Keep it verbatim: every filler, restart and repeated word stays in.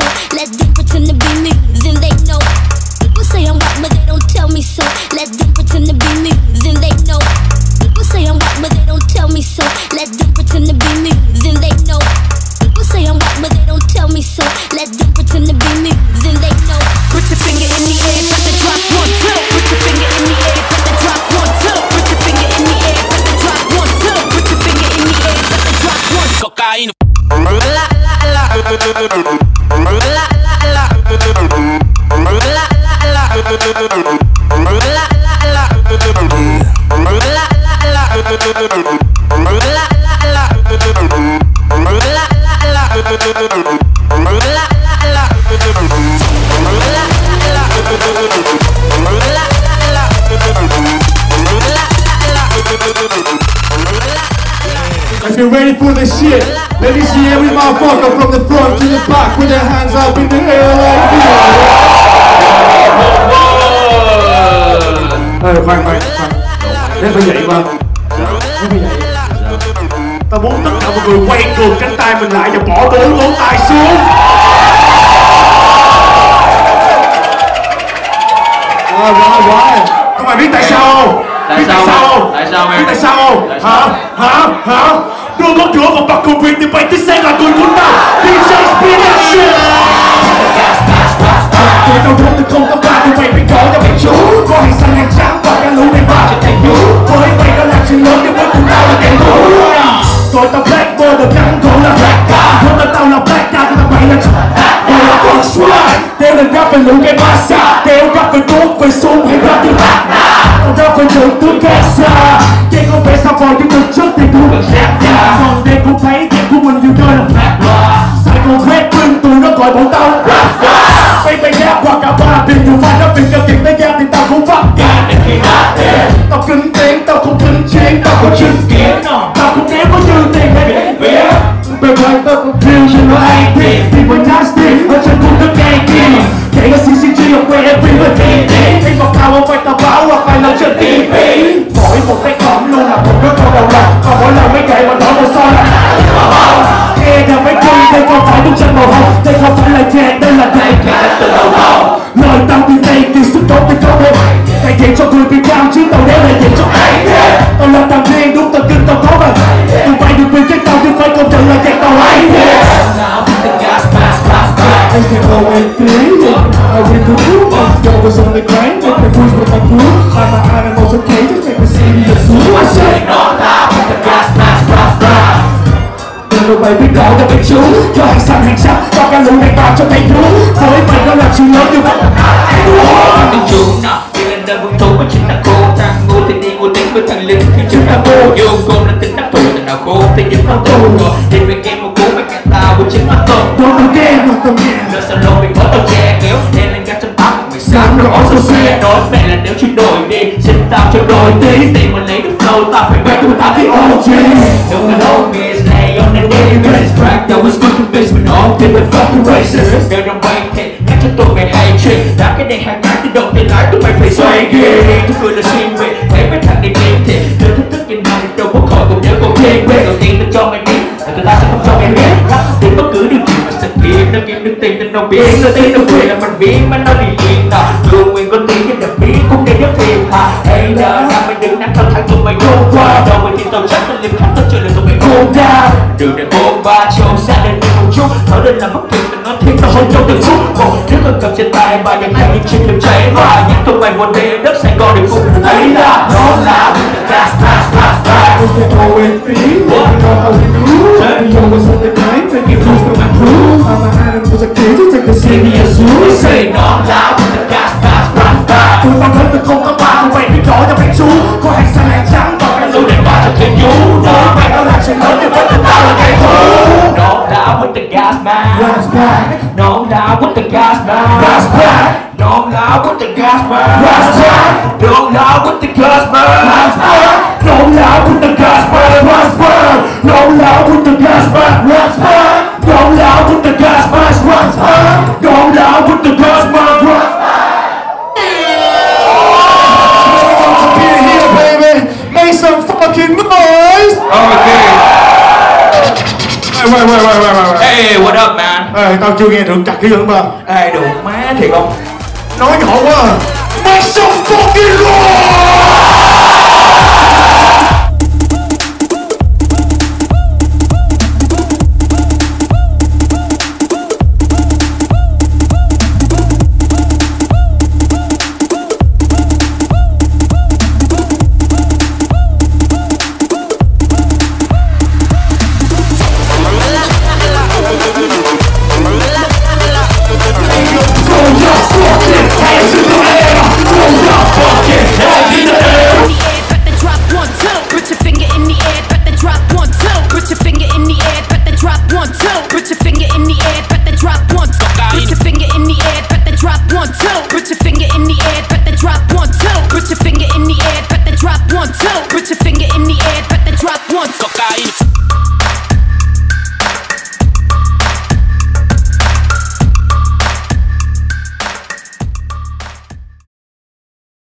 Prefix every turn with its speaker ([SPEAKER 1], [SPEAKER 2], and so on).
[SPEAKER 1] so. Let them pretend to be me, then they know. People say I'm whack, but they don't tell me so. Let them pretend to be me, then they know. People say I'm whack, but they don't tell me so. Let them pretend to be me, then they know. People say I'm whack, but they don't tell me so. Let them pretend to be me, then they know. Put your finger in the air, put the drop one, two. Put your finger in the air, put the drop one, two. Put your finger in the air, put the drop one, two. Put your finger in the air, put the drop one. Cocaine. La la la. La la la. La la la. La
[SPEAKER 2] If you're ready for this shit, let me see every motherfucker from the front to the back with their hands up in the air like this. Ờ, khoan, khoan, khoan. Nếu phải vậy mà. Nếu phải vậy. Ta muốn tất cả mọi người quay ngược cánh tay mình lại và bỏ bốn ngón tay xuống. Rồi, rồi, rồi. Các bạn biết tại sao không? Biết tại sao không?
[SPEAKER 3] Tại sao
[SPEAKER 2] Biết tại sao không? Hả? Hả? Hả? Đưa con cửa vào bật công việc thì vậy thì sẽ là tuổi của tao. đê gi Spination. Tôi đâu muốn từ không có ba thì vậy phải có cho mày chú. Có hành xanh hành trắng và cả lũ này ba trở thành nhú. Với vậy đó là chuyện lớn nhưng với tụi tao là kẻ thù. Rồi tao black boy được trắng cổ là black guy. Hôm nay tao là black guy thì tao mày là tôi là con swag. Đều đừng gặp phải lũ cái massa. Đều gặp phải thuốc phải súng hay ra tiếng bạc nà. Tao đâu phải trường tướng ghét xa. Đây không phải sao vòi nhưng được trước thì tôi được rap ra. Còn đây cũng thấy game của mình nhiều chơi là black boy. Sai con red bưng tụi nó gọi bọn tao rap boy. Bay bay nháp qua cả ba biển dù phải nó vì cho kịp tới game thì tao cũng vắt gan để khi nát đen. Tao cứng tiếng, tao không cứng chiến, tao có chứng kiến. Tao cũng nếu có như tiền hay để biết. Bởi vậy tao cũng feel như nó a pê. Thì bởi nasty, ở trên cung thức gay kia. Kể cả xê xê giê ở quê everywhere đi đi. Thấy một cao không phải tao báo hoặc phải lần trên ti vi. Mỗi một tác phẩm luôn là một đứa con đầu lòng. Còn mỗi lần mấy kể mà nói một so là nghe là mấy quy, đây không phải bức tranh màu hồng. Đây không phải là chàng, đây là thầy cả từ đầu đầu. Lời tao từ đây từ sức tốt tới có thêm. Đại diện cho người Việt Nam chứ tao đéo đại diện cho ai. Tao là thằng riêng đúng tao kinh tao có vậy. Tụi bay được quyền cái tao chứ phải công nhận là chàng tao ấy. As they go and play, I win the group. Yo was on the grind, make the fools with my crew. I'm an animals of cages, make me see the zoo. I say no now, with the gas mask, blast, blast. Đừng đâu bay biết rõ cho mấy chú. Cho hành xanh hành sắc, cho cả lũ này vào cho mấy chú. Với mày đó là chuyện lớn như vậy.
[SPEAKER 3] Tiếng chú nọ, đi lên đơn vương thú mà chính là cô. Thằng ngu thì đi ngu tính với thằng lính khi chúng ta vô. Dù cô là tính đắc thủ, thằng nào khô thì những con tù. Đi về game một cú mà cả tao với chính là con.
[SPEAKER 2] Tôi tôi game, tôi tôi game.
[SPEAKER 3] Nó sẽ lô bị mất tao che kéo. Nên lên gác trong tóc mày sáng rõ số xe. Nói mẹ là nếu chuyển đổi đi, xin tao cho đổi tí. Tìm mà lấy được flow, tao phải back to tao thì ô giê. Don't get no miss, lay on the daily basis. Crack that was good to face with all different fucking races. Đều đồng bay thế, nhắc cho tôi mày hay chuyện. Đã cái này hàng ngàn thì đầu tiên lái tụi mày phải xoay ghê. Tôi cười là xuyên về, thấy mấy thằng đi game thì đưa thách thức nhìn nào đâu có khỏi cùng nhớ còn thêm. Quê đầu tiên tôi cho mày đi, là người ta sẽ không cho mày biết. Rap tìm bất cứ điều gì mà sẽ kiếm. Nó kiếm được tiền nên đâu biết. Người tin đâu quyền là mình biết mà nó đi yên nào. Luôn nguyên có tiếng nhưng đừng biết cũng để nhớ thêm hả. Hey đó, sao mày đừng nắng tao thẳng tụi mày go qua. Đâu mày tin tao chắc tao liếm khắp tao chơi là tụi mày go down. Đừng để bố ba show xa đến đi một chút. Thở đến là mất tiền đừng nói thêm tao không trong từng phút. Một đứa cần cầm trên tay và những hành những trên đường cháy. Và nhắc tụi mày một đêm đất Sài Gòn để cùng thấy là nó là gas, gas, gas, gas.
[SPEAKER 2] As they go and play, you know how we do. Yo was on the grind, make it fools with my crew. I'm an animals of cages, take the city as zoo.
[SPEAKER 3] We say nó là gas, gas, gas, gas.
[SPEAKER 2] Tôi tao lớn từ không có ba, tôi vậy biết rõ cho mấy chú. Có hành xanh hành trắng và cái lũ để ba cho thêm nhú. Nói mày đó là chuyện lớn nhưng với tụi tao là kẻ thù.
[SPEAKER 3] Nó đã with the gas man.
[SPEAKER 2] Gas back.
[SPEAKER 3] Nó đã with the gas man.
[SPEAKER 2] Gas back.
[SPEAKER 3] Nó đã with the gas man.
[SPEAKER 2] Gas back.
[SPEAKER 3] Nó đã with the gas man.
[SPEAKER 2] Gas back. No loud with the gas back. Gas back. No loud with the gas back. Gas back. No loud with the gas back. Gas back. No loud with the gas back. Gas back. Make some fucking noise!
[SPEAKER 3] Okay.
[SPEAKER 2] Wait, wait, wait, wait, wait, wait.
[SPEAKER 3] Hey, what up, man?
[SPEAKER 2] Ê, tao chưa nghe được chặt cái dưỡng ba.
[SPEAKER 3] Ê được má thiệt không?
[SPEAKER 2] Nói nhỏ quá à. Make some fucking noise!
[SPEAKER 1] Put your